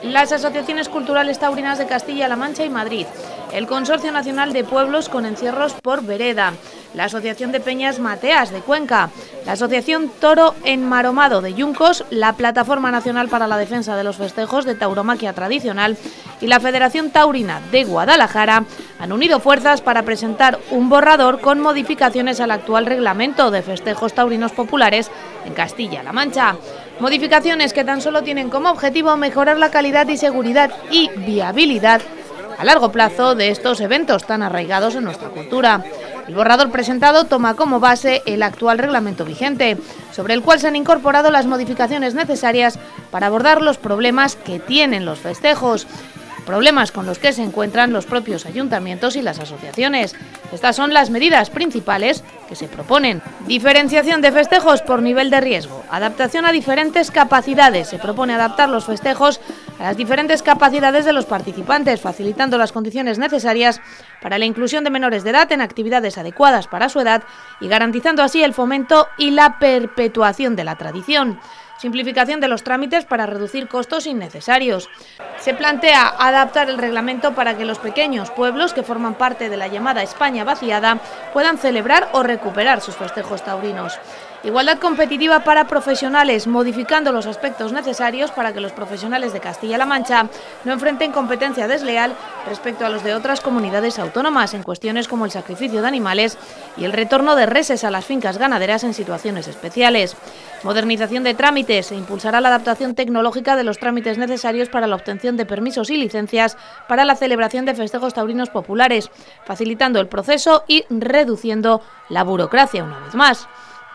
las asociaciones culturales taurinas de Castilla-La Mancha y Madrid, el Consorcio Nacional de Pueblos con Encierros por Vereda, la Asociación de Peñas Mateas de Cuenca, la Asociación Toro Enmaromado de Yuncos, la Plataforma Nacional para la Defensa de los Festejos de Tauromaquia Tradicional y la Federación Taurina de Guadalajara han unido fuerzas para presentar un borrador con modificaciones al actual reglamento de festejos taurinos populares en Castilla-La Mancha. Modificaciones que tan solo tienen como objetivo mejorar la calidad y seguridad y viabilidad a largo plazo de estos eventos tan arraigados en nuestra cultura. El borrador presentado toma como base el actual reglamento vigente, sobre el cual se han incorporado las modificaciones necesarias para abordar los problemas que tienen los festejos, problemas con los que se encuentran los propios ayuntamientos y las asociaciones. Estas son las medidas principales que se proponen. Diferenciación de festejos por nivel de riesgo. Adaptación a diferentes capacidades. Se propone adaptar los festejos a las diferentes capacidades de los participantes, facilitando las condiciones necesarias para la inclusión de menores de edad en actividades adecuadas para su edad y garantizando así el fomento y la perpetuación de la tradición. Simplificación de los trámites para reducir costos innecesarios. Se plantea adaptar el reglamento para que los pequeños pueblos que forman parte de la llamada España vaciada puedan celebrar o recuperar sus festejos taurinos. Igualdad competitiva para profesionales, modificando los aspectos necesarios para que los profesionales de Castilla-La Mancha no enfrenten competencia desleal respecto a los de otras comunidades autónomas en cuestiones como el sacrificio de animales y el retorno de reses a las fincas ganaderas en situaciones especiales. Modernización de trámites. Se impulsará la adaptación tecnológica de los trámites necesarios para la obtención de permisos y licencias para la celebración de festejos taurinos populares, facilitando el proceso y reduciendo la burocracia una vez más.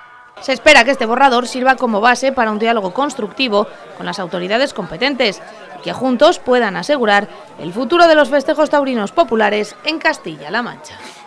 Se espera que este borrador sirva como base para un diálogo constructivo con las autoridades competentes y que juntos puedan asegurar el futuro de los festejos taurinos populares en Castilla-La Mancha.